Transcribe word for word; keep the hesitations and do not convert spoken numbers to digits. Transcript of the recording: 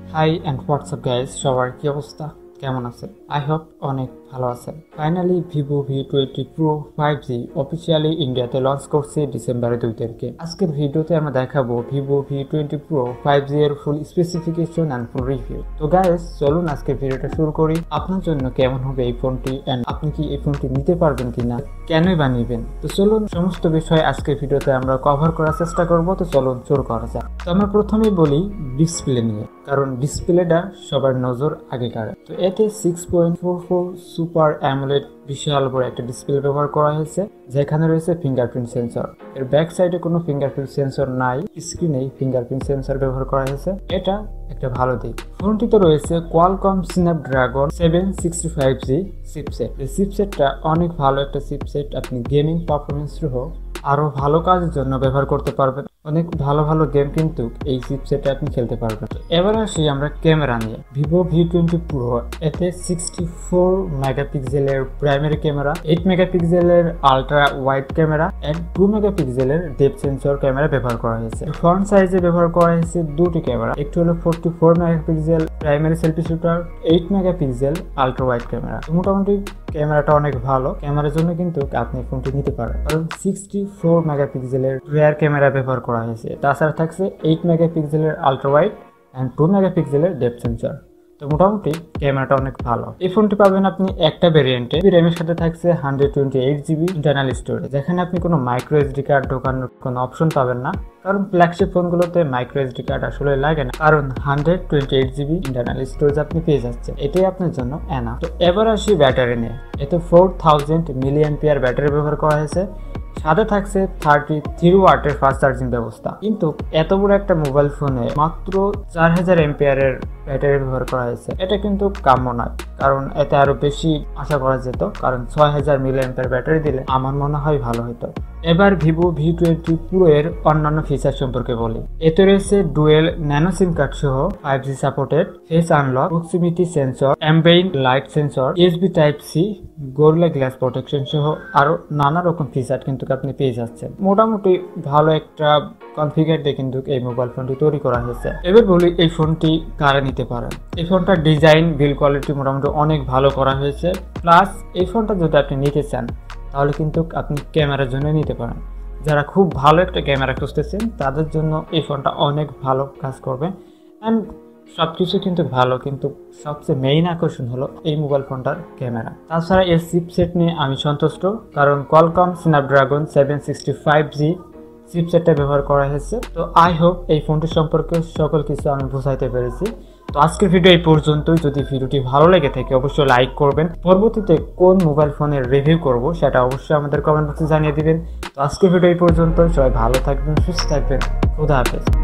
High and WhatsApp guys, সবার কি অবস্থা, কেমন আছেন? আই হোপ অনেক ভালো আছেন। Finally Vivo V twenty pro five G officially ইন্ডিয়াতে লঞ্চ করছে ডিসেম্বরের দুই তারিখে। আজকের ভিডিওতে আমরা দেখাবো Vivo V twenty pro five G এর full specification and full review. তো গাইজ চলুন আজকে ভিডিওটা শুরু করি। আপনার জন্য কেমন হবে এই ফোনটি অ্যান্ড আপনি কি এই ফোনটি নিতে পারবেন কিনা, কেনই বা নেবেন, তো চলুন সমস্ত বিষয় আজকের ভিডিওতে আমরা কভার করার চেষ্টা করব। তো চলুন শুরু করা যাক। তো আমরা প্রথমেই বলি ডিসপ্লে নিয়ে, কারণ ডিসপ্লেটা সবার নজর আগে কাড়ে। তো এতে six point four four super AMOLED বিশাল বড় একটা ডিসপ্লে ব্যবহার করা হয়েছে, যেখানে রয়েছে ফিঙ্গারপ্রিন্ট সেন্সর। এর ব্যাক সাইডে কোনো ফিঙ্গারপ্রিন্ট সেন্সর নাই, স্ক্রিনেই ফিঙ্গারপ্রিন্ট সেন্সর ব্যবহার করা হয়েছে, এটা একটা ভালো দিক। ফোনটিতে রয়েছে Qualcomm Snapdragon seven sixty five G chipset. এই চিপসেটটা অনেক ভালো একটা চিপসেট, আপনি গেমিং পারফরমেন্স সহ আরো ভালো কাজের জন্য ব্যবহার করতে পারবেন। অনেক ভালো ভালো গেম কিন্তু এই চিপসেটে আপনি খেলতে পারবেন। এবার আসি আমরা ক্যামেরা নিয়ে। ভিভো ভি টোয়েন্টি প্রো এতে সিক্সটি ফোর মেগাপিক্সেলের প্রাইমারি ক্যামেরা, এইট মেগাপিক্সেলের ultra wide camera and two মেগাপিক্সেলের ডেপথ সেন্সর ক্যামেরা ব্যবহার করা হয়েছে। ফ্রন্ট সাইজে ব্যবহার করা হয়েছে দুটি ক্যামেরা, একটি হলো forty four megapixel primary selfie shooter, eight megapixel ultra wide camera. মোটামুটি ক্যামেরাটা অনেক ভালো, ক্যামেরার জন্য কিন্তু আপনি ফোনটি নিতে পারেন, কারণ সিক্সটি ফোর মেগাপিক্সেলের রিয়ার ক্যামেরা ব্যবহার করা হয়েছে। তাছাড়া থাকছে এইট মেগাপিক্সেলের আলট্রা ওয়াইড অ্যান্ড টু মেগাপিক্সেলের ডেপথ সেন্সর। তো মোটামুটি ক্যামেরাটা অনেক ভালো। এই ফোনটি পাবেন আপনি একটা ভেরিয়েন্টে, র্যামের সাথে থাকছে hundred twenty eight GB internal storage, যেখানে আপনি কোনো মাইক্রো এসডি কার্ড ঢোকানোর কোনো অপশন পাবেন না, কারণ ফ্ল্যাগশিপ ফোনগুলোতে মাইক্রো এসডি কার্ড আসলে লাগে না, কারণ hundred twenty eight GB internal storage আপনি পেয়ে যাচ্ছেন, এটাই আপনার জন্য এনা। তো এবার আসি ব্যাটারি নিয়ে। এতে four thousand milli ampere battery ব্যবহার করা হয়েছে, সাথে থাকছে থার্টি থ্রি ওয়াটের ফাস্ট চার্জিং ব্যবস্থা। কিন্তু এত বড় একটা মোবাইল ফোনে মাত্র চার হাজার এম্পিয়ারের ব্যাটারি ব্যবহার করা হয়েছে, এটা কিন্তু কাম্য নয়, কারণ এতে আরো বেশি আশা করা যেত, কারণ ছয় হাজার মিলি অ্যাম্পিয়ার ব্যাটারি দিলে আমার মনে হয় ভালো হতো। এবার ভিভো ভি টোয়েন্টি প্রো এর অন্যান্য ফিচার সম্পর্কে বলি। এতে রয়েছে ডুয়েল ন্যানো সিম কার্ড সহ five G supported face unlock, proximity sensor, ambient light sensor, USB type C, Gorilla glass protection সহ আরো নানা রকম ফিচার কিন্তু আপনি পেয়ে যাচ্ছেন। মোটামুটি ভালো একটা কনফিগার দিয়ে কিন্তু এই মোবাইল ফোনটি তৈরি করা হয়েছে। এবার বলি এই ফোনটি কারা নিতে পারেন। এই ফোনটার ডিজাইন, বিল্ড কোয়ালিটি মোটামুটি অনেক ভালো করা হয়েছে। প্লাস এই ফোনটা যদি আপনি নিতে চান তাহলে কিন্তু আপনি ক্যামেরার জন্য নিতে পারেন। যারা খুব ভালো একটা ক্যামেরা খুঁজতেছেন তাদের জন্য এই ফোনটা অনেক ভালো কাজ করবে। অ্যান্ড সব কিছু কিন্তু ভালো, কিন্তু সবচেয়ে মেইন আকর্ষণ হলো এই মোবাইল ফোনটার ক্যামেরা। তাছাড়া এর চিপসেট নিয়ে আমি সন্তুষ্ট, কারণ Qualcomm Snapdragon seven sixty five G চিপসেটটা ব্যবহার করা হয়েছে। তো আই হোপ এই ফোনটি সম্পর্কে সকল কিছু আমি বোঝাইতে পেরেছি। তো আজকের ভিডিও এই পর্যন্তই। যদি ভিডিওটি ভালো লেগে থাকে অবশ্যই লাইক করবেন। পরবর্তীতে কোন মোবাইল ফোনের রিভিউ করব সেটা অবশ্যই আমাদের কমেন্ট বক্সে জানিয়ে দিবেন। তো আজকের ভিডিও এই পর্যন্ত, সবাই ভালো থাকবেন, সুস্থ থাকবেন, খোদা হাফেজ।